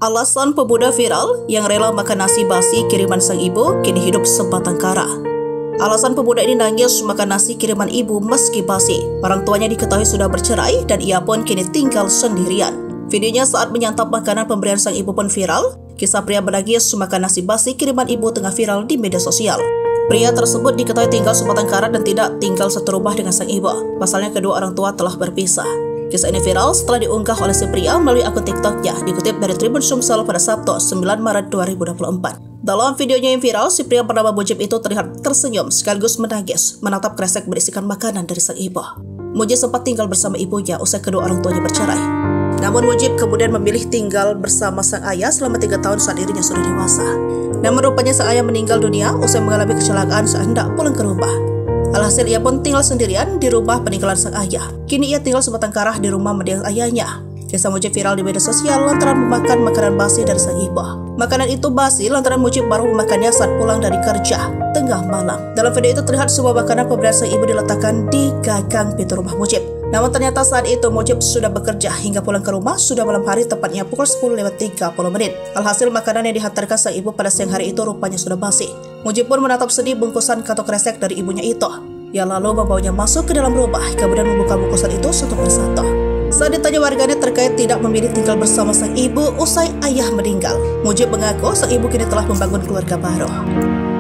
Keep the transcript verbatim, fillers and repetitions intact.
Alasan pemuda viral yang rela makan nasi basi kiriman sang ibu kini hidup sebatang kara. Alasan pemuda ini nangis makan nasi kiriman ibu meski basi. Orang tuanya diketahui sudah bercerai dan ia pun kini tinggal sendirian. Videonya saat menyantap makanan pemberian sang ibu pun viral. Kisah pria menangis makan nasi basi kiriman ibu tengah viral di media sosial. Pria tersebut diketahui tinggal sebatang kara dan tidak tinggal satu rumah dengan sang ibu. Pasalnya kedua orang tua telah berpisah. Kisah ini viral setelah diunggah oleh si pria melalui akun TikToknya, dikutip dari Tribun Sumsel pada Sabtu sembilan Maret dua ribu dua puluh empat. Dalam videonya yang viral, si pria bernama Mujib itu terlihat tersenyum sekaligus menangis menatap kresek berisikan makanan dari sang ibu. Mujib sempat tinggal bersama ibunya usai kedua orang tuanya bercerai. Namun Mujib kemudian memilih tinggal bersama sang ayah selama tiga tahun saat dirinya sudah dewasa. Namun rupanya sang ayah meninggal dunia usai mengalami kecelakaan saat hendak pulang ke rumah. Alhasil ia pun tinggal sendirian di rumah peninggalan sang ayah. Kini ia tinggal sebatang kara di rumah mendiang ayahnya. Kisah Mujib viral di media sosial lantaran memakan makanan basi dari sang ibu. Makanan itu basi lantaran Mujib baru memakannya saat pulang dari kerja tengah malam. Dalam video itu terlihat sebuah makanan pemberian sang ibu diletakkan di gagang pintu rumah Mujib. Namun ternyata saat itu Mujib sudah bekerja hingga pulang ke rumah sudah malam hari, tepatnya pukul sepuluh lewat tiga puluh menit. Alhasil makanan yang dihantarkan sang ibu pada siang hari itu rupanya sudah basi. Mujib pun menatap sedih bungkusan kartu kresek dari ibunya itu. Ia lalu membawanya masuk ke dalam rumah, kemudian membuka bungkusan itu satu persatu. Saat ditanya warganet terkait tidak memilih tinggal bersama sang ibu usai ayah meninggal, Mujib mengaku sang ibu kini telah membangun keluarga baru.